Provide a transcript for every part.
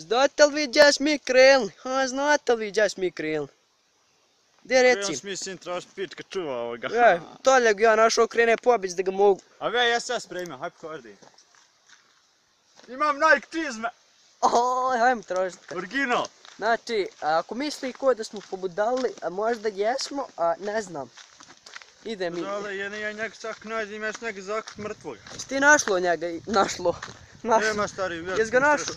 Znate li vi gdje smo mi krenuli? Ha, znate li vi gdje smo mi krenuli? Gdje reci? Krenuli smo mi sin tražiti pička čuva ovoga. Toljeg ja našao krene pobić da ga mogu. A ve, ja sve spremio, hajde kordi. Imam Nike čizme! Hajmo tražiti. Original! Znači, ako misli ko da smo pobudali, a možda jesmo, a ne znam. Ide mi. Ale ja njega čak nađem, ja ću njega zakut mrtvog. Jesi ti našlo njega? Našlo. Nema stari, Jes ga našao?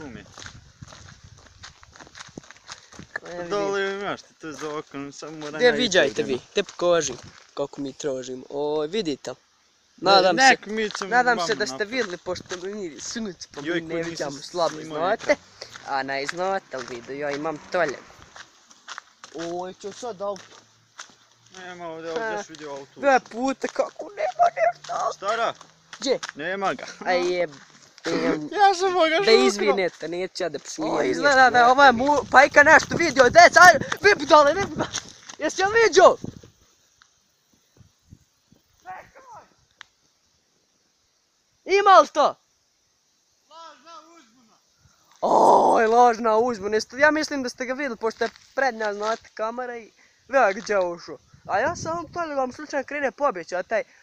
Dole imaš ti to za okon, samo mora gdje viđajte vi, te pokažem kako mi tražimo. Vidite. Nadam se da ste vidjeli, pošto mi sunce pa mi ne vidimo slabo, znate. A ne znate li vidio, ja imam toljegu. Oj, ću sad auto. Nema ovdje, ovdje ću vidio auto. 2 puta, kako nema nešto. Stara? Gdje? Nema ga. A jebem. Ja sam ga žutro. Da izvinete, neću ja da psmijem. O, izgleda da je ovaj pajka nešto vidio, dec, ajde, vi budale. Jesi li vidio? Ima li to? Lažna uzbuna. Oj, lažna uzbuna. Ja mislim da ste ga vidjeli, pošto je prednja, znate, kamera i veo gdje je ušao. A ja sam vam vam slučajno krene pobjeći, a taj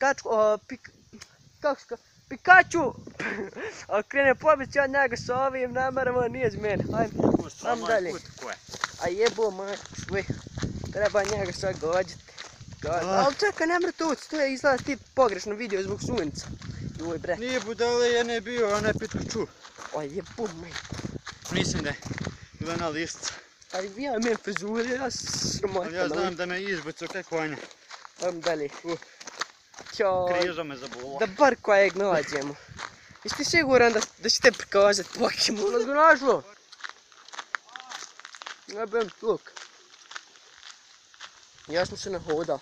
Pikachu krene pobjeći od njega s ovim namerama, nije z mene. Ajmo dalje. A jebo majku sve. Treba njega sad gođati. Ali čekaj, ne mre to ući, to je izgleda ti pogrešno vidio zbog sunca. Joj bre. Nije budale, ja ne bio, a ne Pikachu. Oj jebo majku. Mislim da je bila na lištica. Ali ja imam frizure, ja sramota. Ja znam da me izbacao kaj konja. Ajmo dalje. Križa me zabolo. Da bar kojeg nađemo. Jesi ti siguran da ćete prikazati Pokemon? Da ga našlo? Ja bem tuk. Ja sam se nahodao.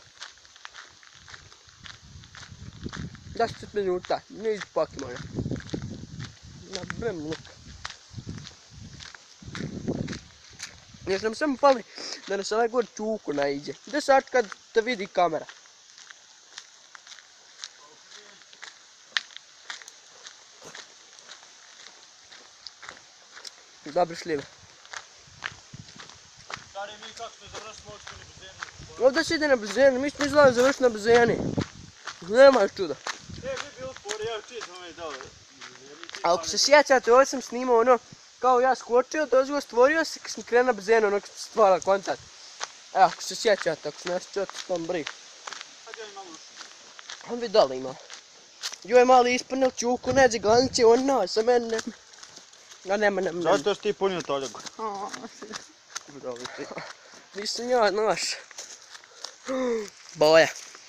10 minuta, niz Pokemona. Na brem luk. Još nam samo fali da nas ovaj god čuku naiđe. Gdje sad kad te vidi kamera? Dobro šljive. Stari, mi kako smo završili uopšte na bazenu? Ovdje se ide na bazenu, mi smo izgledali završiti na bazeni. Nema još čuda. Ne, bi bilo spori, ja čizno me dao. A ako se sjećate, ovdje sam snimao ono, kao ja skočio, dozgo stvorio se, kad sam krenuo na bazenu, ono kad sam stvarala kontakt. Evo, ako se sjećate, ako se ne sjećate, tam brig. Hajde ja imam ušao. On bi dole imao. Joj je mali ispunil čuku, neđe glanice, on nas, a meni ne. A nema. Zato što ti punio toljegu. Nisam ja naš. Boja.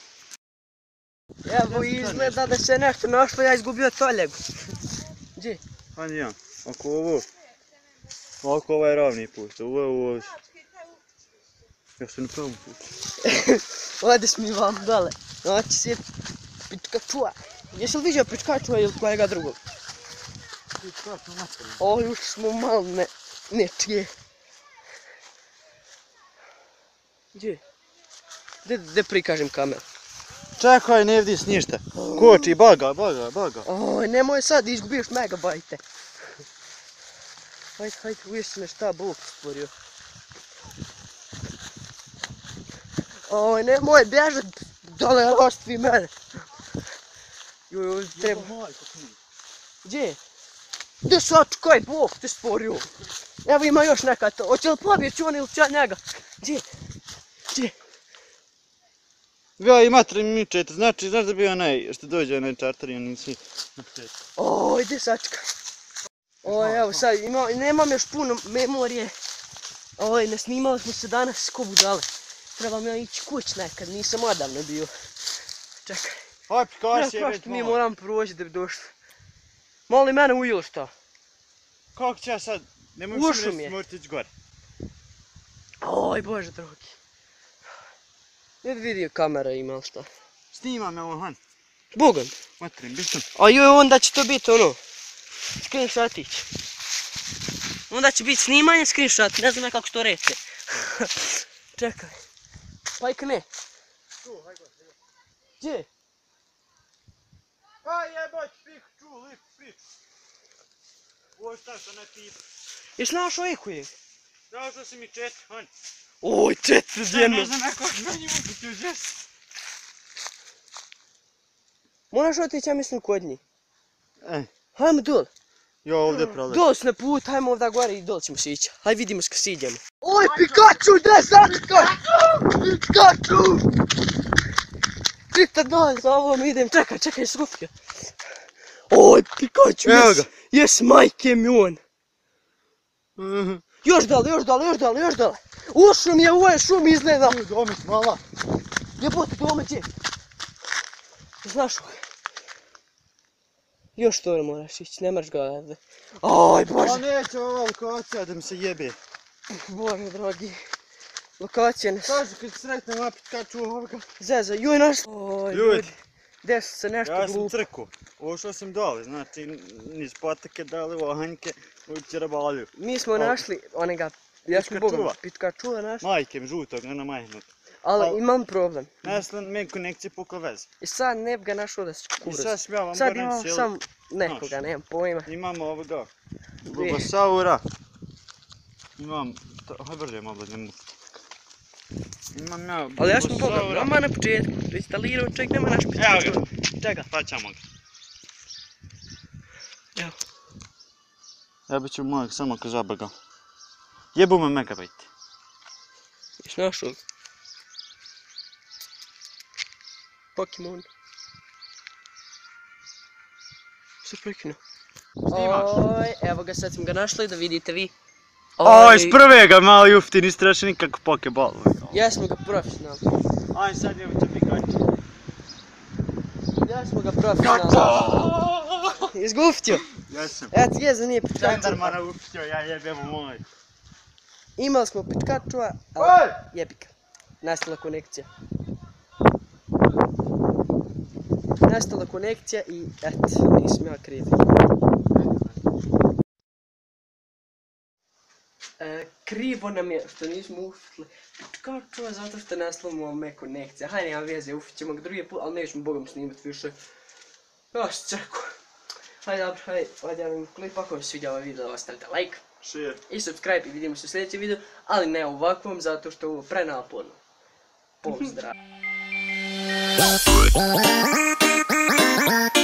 Evo izgleda da se nešto našlo, ja izgubio toljegu. Gdje? A nijem, ako ovo. Ako ovo je ravni put, ovo je ovo. Ja sam na pravom putu. Ode smo i vam dole. Znači se Pikačua. Jesi li vidio Pikačua ili kojega drugog? O, još smo malo nečije. Gdje? Gdje prikažem kameru? Čekaj, ne vidiš ništa. Koči, baga. Oj, nemoj sad, izgubiš megabajte. Hajde, uvijek si me šta Bog stvorio. Oj, nemoj bježat, dole ostavi mene. Joj, treba. Gdje? Gdje sad, kaj Bog te stvorio? Evo ima još neka to, hoće li pobjeći on ili će njega? Gdje? Ja i matri mičete, znači, znaš da bi onaj, što dođe onaj čarter i oni svi na početku. Oj, gdje sačka? Oj, evo sad, nemam još puno memorije. Oj, ne snimali smo se danas ko budale. Trebam ja ići kuć nekad, nisam odavno bio. Čekaj. Aj, prikaži se jebeć malo. Mi moram proći da bi došli. Malo li mene ujelo šta? Kako će ja sad? Ne možeš mi reći, možete ići gore. Oj, Bože drogi. Jed vidio kamera ima li šta? Snimam evo Han. Bogom. Matrim, bićem. A joj, onda će to biti ono. Screenshotić. Onda će biti snimanje screenshot, ne znam kako to reče. Čekaj. Pajka ne. Tu, hajde. Gdje? Aj jebać, Pikachu, lip priču. Ovo šta što ne pita. Jesi našao ekojeg? Našao si mi 4, on. Oj, 4 jedno. Ne znam kako meni mogu ti uzeti. Moraš otići, ja mislim, kod njih. Ej. Hajmo dol. Ja ovdje prolazim. Dol si na put, hajmo ovdje gore i dol ćemo sići. Hajde vidimo s kad siđemo. Oj, Pikachu, gdje sačekaj? Pikachu! Čita dol, za ovom idem, čekaj, skupio. Oj, Pikachu, Evo ga. jes majke mi on. Još dole. U šum je, ovo je šum izgleda. Domit, mala. Jebote, domać je. Znaš ovo? Još to moraš ići, ne moraš ga odavde. Aj, Bože. A neće ova lokacija da mi se jebe. Bože, drogi. Lokacija nas. Kaži kad sretnem opet Pikachu ovoga. Zeza, joj naš... Oj, Ljudi. Desi se nešto Ja sam glupo. crko. Ušao sam dole, znači niz patake dali ohanjke u Čerabalju. Mi smo našli onega, ja sam Pikačua. bogom, Pikačua našli. Majke mi žutog, ne na majhnut. Ali imam problem. Nesla me konekcije pukla veze. I sad ne bi ga našao da se I kuruz. sad smjavam Sad ga imamo neći, sam nekoga, nemam pojma. imamo ovoga. Gdje? Bulbasaura. Imam, haj brže malo da ne mogu. Imam ja Ali ja sam bogom, Bulbasaura. nama na početku. Instalirao, ček, nema naš Pikačua. Evo ga. Čega? Pa ćemo ga. Evo. Ja bit ću mojeg samo ko zabaga. Jebu me megabajt. Jesi našao? Pokemon. Što prekinuo? Snimaš? Oj, evo ga, sad smo ga našli da vidite vi. Oj, iz prve ga mali ufti, nisi treši nikako pokeball. Jesmo ga profesionalno. Aj sad je će Pikachu. Jesmo ga profesionalno. Izguftio. Jesam. Eto, jeza nije Pikachu. Gendarmana uftio, ja jebemo moj. Imali smo Pikachua, Oj! ali jebika. Nastala konekcija. Nastala konekcija i eto, nisam ja kriv. Krivo nam je što nismo uftili Pikachua zato što naslamo me konekcija. Hajde, nema veze, ufit ćemo ga drugi put, ali nećemo bogom snimat više. Ja se čekao. Hajde, dobro, hajde ja vam klip, ako vam se sviđa ovaj video, ostavite like. Share. I subscribe i vidimo se u sljedećem videu, ali ne ovakvom zato što je ovo prenaporno. Pozdrav!